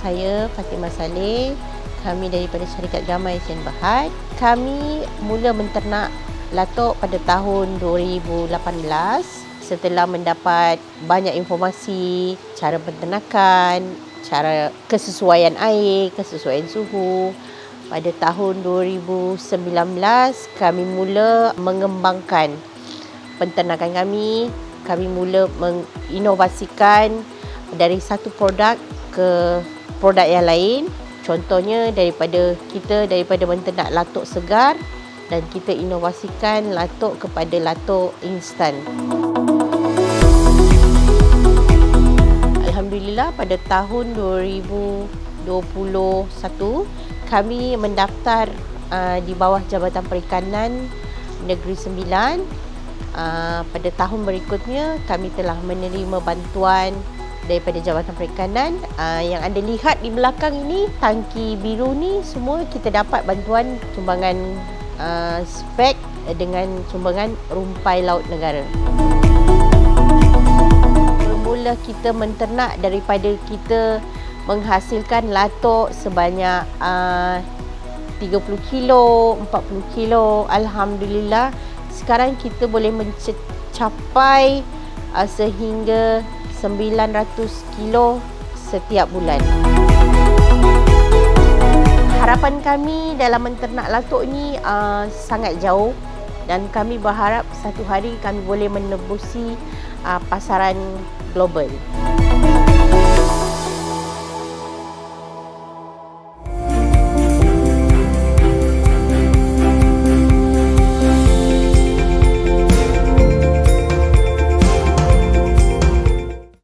saya Fatimah Saleh. Kami daripada syarikat Gamai Sian Berhad. Kami mula menternak latok pada tahun 2018 setelah mendapat banyak informasi cara penternakan, cara kesesuaian air, kesesuaian suhu. Pada tahun 2019 kami mula mengembangkan penternakan kami. Kami mula menginovasikan dari satu produk ke produk yang lain. Contohnya daripada menternak latok segar dan kita inovasikan latok kepada latok instan. Alhamdulillah pada tahun 2021 kami mendaftar di bawah Jabatan Perikanan Negeri Sembilan. Pada tahun berikutnya kami telah menerima bantuan daripada Jabatan Perikanan. Yang anda lihat di belakang ini, tangki biru ni semua kita dapat bantuan sumbangan spek dengan sumbangan Rumpai Laut Negara. Bermula kita menternak daripada kita menghasilkan latok sebanyak 30 kilo, 40 kilo. Alhamdulillah sekarang kita boleh mencapai sehingga 900 kilo setiap bulan. Harapan kami dalam menternak latok ni sangat jauh dan kami berharap satu hari kami boleh menembusi pasaran global.